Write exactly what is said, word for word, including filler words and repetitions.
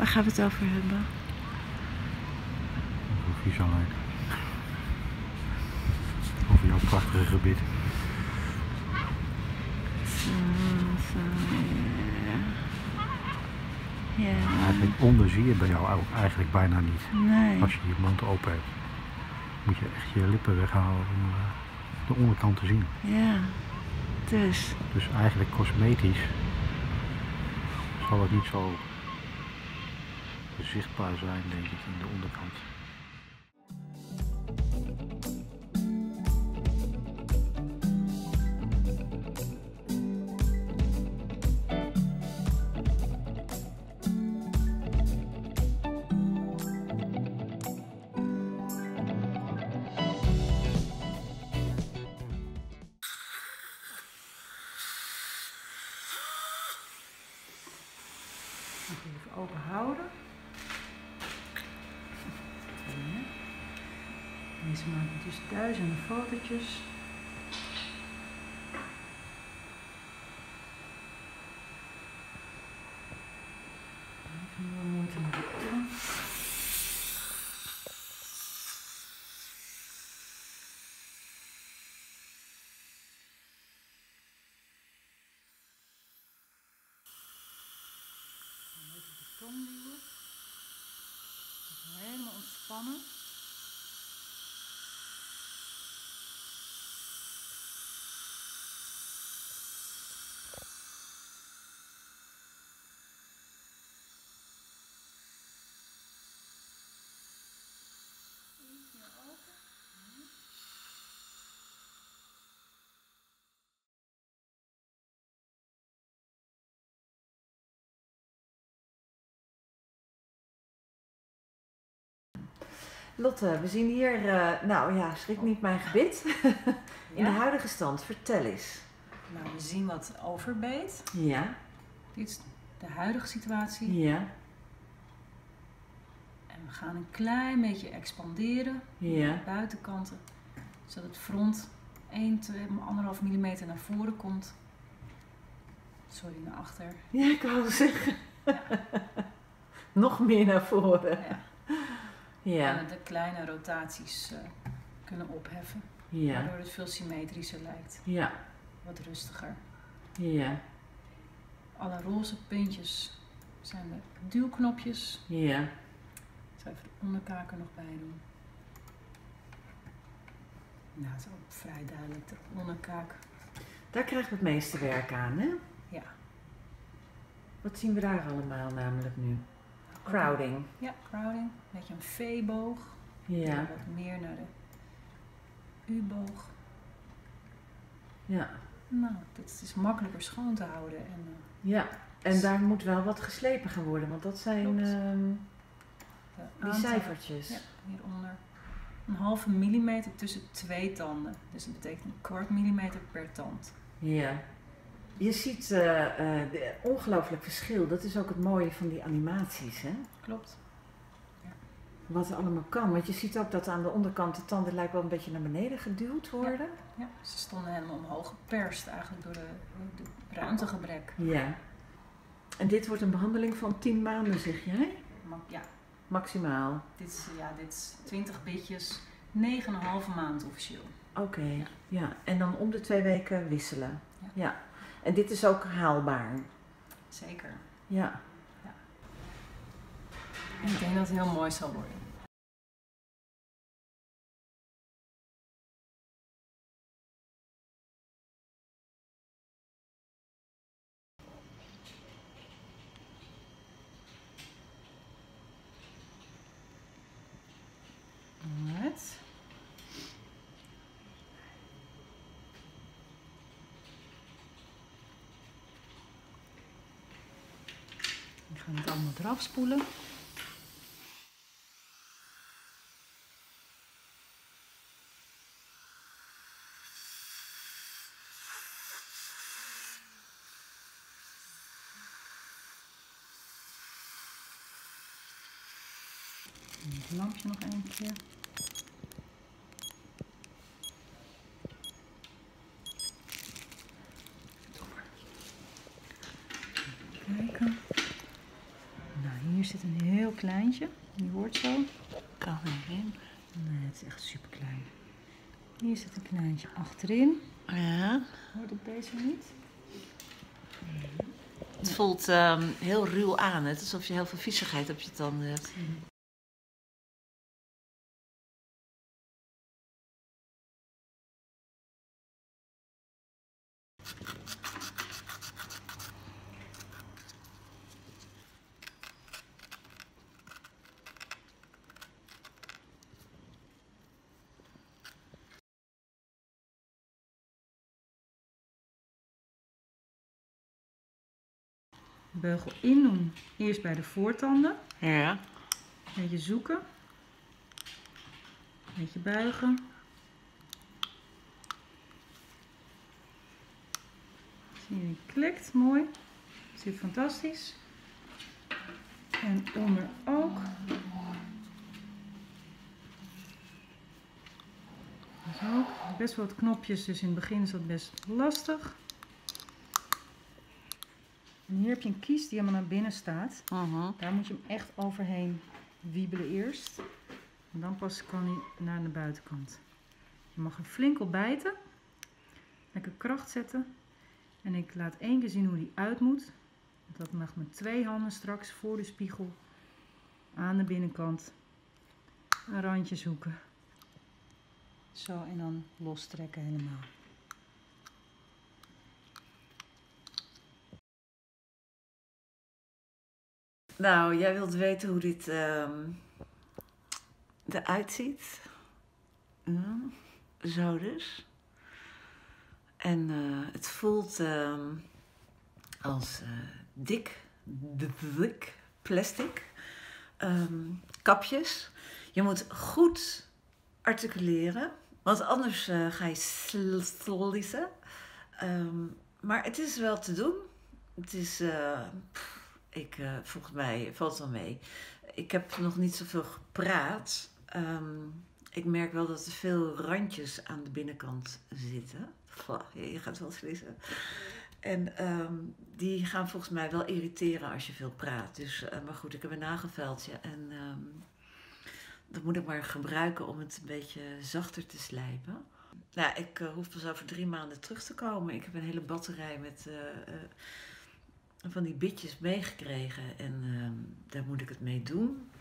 gaan we het over hebben? Over Friesland. Over jouw prachtige gebied. Zo, zo, ja. Ja. Eigenlijk onder zie je bij jou ook eigenlijk bijna niet. Nee. Als je je mond open hebt, moet je echt je lippen weghalen om uh, de onderkant te zien. Ja, dus. Dus eigenlijk cosmetisch zal het niet zo zichtbaar zijn, denk ik, in de onderkant. Even open houden. Deze maken dus duizenden fotootjes. Even meer moeite met de oren. Even de tong duwen. Even helemaal ontspannen. Lotte, we zien hier, uh, nou ja, schrik niet mijn gebit. In Ja? de huidige stand, vertel eens. Nou, we zien wat overbeet. Ja. Dit is de huidige situatie. Ja. En we gaan een klein beetje expanderen. Ja. De buitenkanten. Zodat het front één, twee, anderhalf millimeter naar voren komt. Sorry, naar achter. Ja, ik wou zeggen. Ja. Nog meer naar voren. Ja. Ja. En de kleine rotaties uh, kunnen opheffen. Ja. Waardoor het veel symmetrischer lijkt. Ja. Wat rustiger. Ja. Alle roze puntjes zijn de duwknopjes. Ja. Ik zal even de onderkaak er nog bij doen. Nou, het is ook vrij duidelijk, de onderkaak. Daar krijgen we het meeste werk aan, hè? Ja. Wat zien we daar allemaal namelijk nu? Crowding. Ja, crowding. Een beetje een V-boog. Ja. Wat meer naar de U-boog. Ja. Nou, dit is makkelijker schoon te houden. En, uh, ja, en daar moet wel wat geslepen gaan worden, want dat zijn uh, die cijfertjes. Ja, hieronder. Een halve millimeter tussen twee tanden. Dus dat betekent een kwart millimeter per tand. Ja. Je ziet uh, uh, ongelooflijk verschil. Dat is ook het mooie van die animaties, hè? Klopt. Ja. Wat er allemaal kan. Want je ziet ook dat aan de onderkant de tanden lijkt wel een beetje naar beneden geduwd worden. Ja, ja. Ze stonden helemaal omhoog geperst eigenlijk door de, de ruimtegebrek. Ja. En dit wordt een behandeling van tien maanden, zeg jij? Ja. Maximaal? Dit is, ja, dit is twintig bitjes, negen komma vijf maand officieel. Oké, okay. ja. ja. En dan om de twee weken wisselen? Ja. Ja. En dit is ook haalbaar? Zeker. Ja. Ja. En ik denk dat het heel mooi zal worden. Alright. Ik ga het allemaal eraf spoelen. Het lampje nog een keer. Kijken. Nou, hier zit een kleintje. Die hoort zo. Kan erin. Nee, het is echt super klein. Hier zit een kleintje achterin. Ja. Hoort het deze niet? Het voelt um, heel ruw aan. Het is alsof je heel veel viezigheid op je tanden hebt. Beugel in doen. Eerst bij de voortanden. Ja. Een beetje zoeken. Een beetje buigen. Zie je, die klikt mooi. Zit fantastisch. En onder ook. Zo. Best wel wat knopjes, dus in het begin is dat best lastig. En hier heb je een kies die helemaal naar binnen staat. Uh-huh. Daar moet je hem echt overheen wiebelen eerst. En dan pas kan hij naar de buitenkant. Je mag er flink op bijten. Lekker kracht zetten. En ik laat één keer zien hoe die uit moet. Dat mag met twee handen straks voor de spiegel aan de binnenkant een randje zoeken. Zo, en dan lostrekken helemaal. Nou, jij wilt weten hoe dit um, eruit ziet. Ja, zo dus. En uh, het voelt um, als uh, dik, dik plastic um, kapjes. Je moet goed articuleren, want anders uh, ga je sliezen. Um, maar het is wel te doen. Het is... Uh, Ik, uh, volgens mij valt het wel mee. Ik heb nog niet zoveel gepraat. Um, ik merk wel dat er veel randjes aan de binnenkant zitten. Je gaat wel sliezen. En um, die gaan volgens mij wel irriteren als je veel praat. Dus, uh, maar goed, ik heb een nagelveldje. En um, dat moet ik maar gebruiken om het een beetje zachter te slijpen. Nou, ik uh, hoef pas over drie maanden terug te komen. Ik heb een hele batterij met... Uh, uh, van die bitjes meegekregen en uh, daar moet ik het mee doen.